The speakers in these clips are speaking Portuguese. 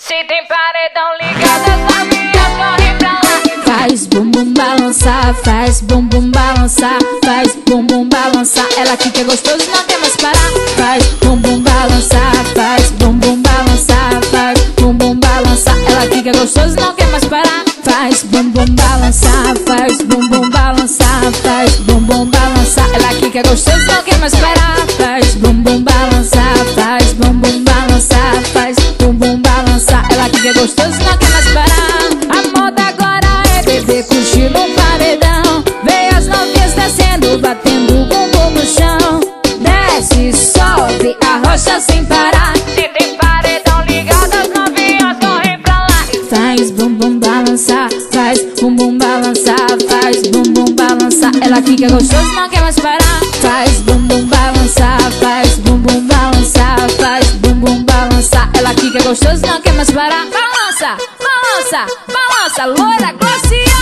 Se tem paredão ligado, as novinhas correm pra lá. Faz bumbum balançar, faz bumbum balançar, faz bumbum balançar. Ela que é gostoso, não quer mais parar. Faz bumbum balançar, faz bumbum balançar, faz bumbum balançar. Ela que é gostoso, não quer mais parar. Faz bumbum balançar, faz bumbum balançar, faz bumbum balançar. Ela que é gostoso, não quer mais parar. Faz bumbum balançar, faz bumbum balançar, faz bumbum balançar. Ela que é gostoso, não quer mais parar. A moda agora é beber, curtir no paredão. Vê as novinhas descendo, batendo o bumbum no chão. Desce, sobe, arrocha sem parar. Se tem paredão ligado, as novinhas correm pra lá. Faz bumbum balançar, faz bumbum balançar, faz bumbum balançar. Ela fica gostoso, não quer mais parar. Faz bumbum balançar, faz bumbum balançar, faz bumbum balançar. Ela fica gostoso, não quer mais parar. Balança, balança, balança, loira Glossian.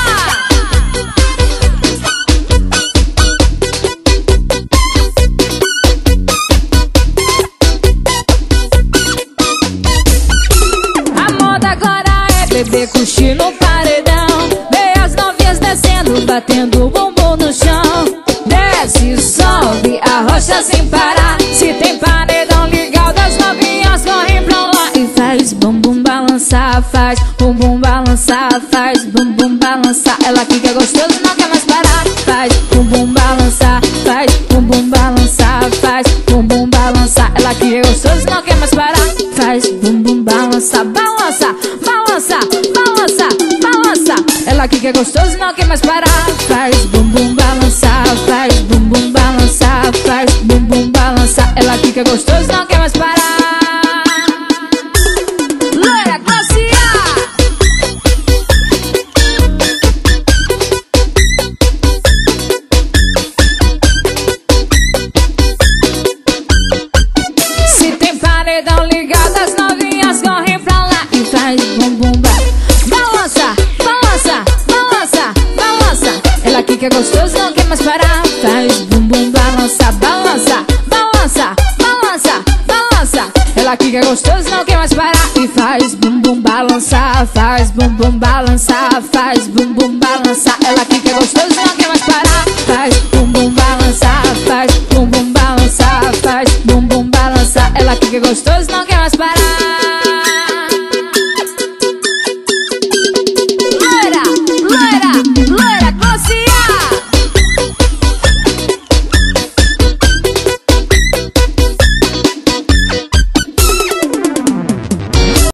Beber, curtir no paredão. Vê as novinhas descendo, batendo o bumbum no chão. Desce, sobe, arrocha sem parar. Se tem paredão ligado, as novinhas correm pra lá. E faz bumbum balançar, faz bumbum balançar, faz bumbum balançar. Ela fica gostoso, não quer mais parar. Faz bumbum balançar, faz bumbum balançar, faz bumbum balançar. Ela fica gostoso, não quer mais parar. Faz bumbum balançar, balança, balança, balança, balança. Ela que é gostoso, não quer mais parar. Faz bumbum balançar, faz bumbum balançar, faz bumbum balançar. Ela que é gostoso, não quer mais parar. Loira Glossian. Se tem paredão ligado, as novinhas correm pra lá. E faz bumbum balança, balança, balança, balança. Ela que é gostoso, não quer mais parar. Faz bumbum balança, balança, balança, balança, balança. Ela que é gostoso, não quer mais parar. E faz bumbum balançar, faz bumbum balançar, faz bumbum balançar. Ela que é gostoso, não quer mais parar. Faz bumbum balançar, faz bumbum balançar, faz bumbum balançar. Ela que é gostoso, não quer mais parar.